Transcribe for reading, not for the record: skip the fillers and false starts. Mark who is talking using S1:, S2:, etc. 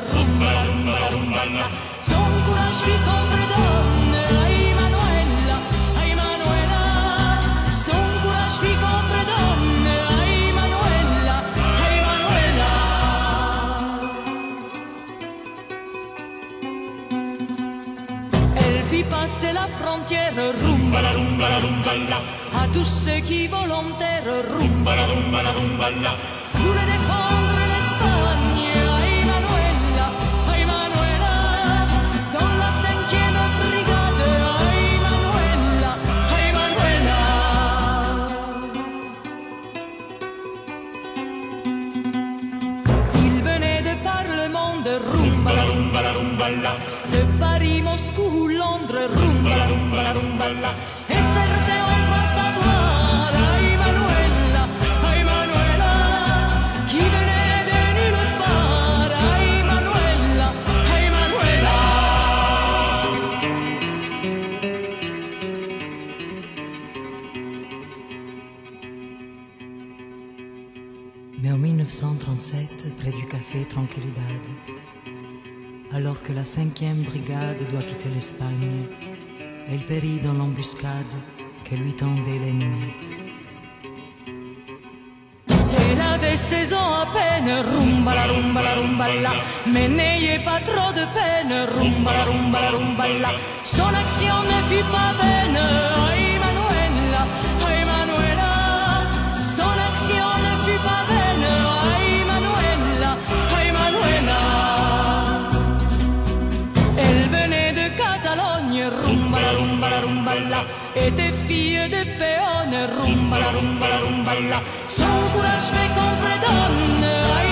S1: rumba la rumba la rumba la. Son courage fit contre donne, ai Manuela, ai Manuela. Son courage fit contre donne, ai Manuela, ai Manuela. Elle fit passer la frontière, rumba la rumba la rumba la. À tous ceux qui volontaires, rumba la rumba la rumba la. Voulaient défendre l'Espagne, ai Manuela, ai Manuela. Dans la 5e brigade, ai Manuela, ai Manuela. Il venait de par le monde, rumba la rumba la rumba la. De Paris, Moscou, Londres, rumba la rumba la rumba la. Et certains ont droit à savoir, ai Manuela, ai Manuela. Qui venait de nulle part, ai Manuela, ai Manuela.
S2: Mais en 1937, près du café Tranquilidad, alors que la 5e brigade doit quitter l'Espagne, elle périt dans l'embuscade que lui tendait l'ennemi.
S1: Elle avait 16 ans à peine, rumba la rumba la rumba la. Mais n'ayez pas trop de peine, rumba la rumba la rumba la. Son action ne fut pas vaine, ai Manuela, ai Manuela. Son action ne fut pas vaine, ai Manuela, ai Manuela. Elle venait de Catalogne, rumba la rumba la rumba la. Était fille de péonne, rumba la rumba la rumba la. Son courage fait qu'on fredonne, ai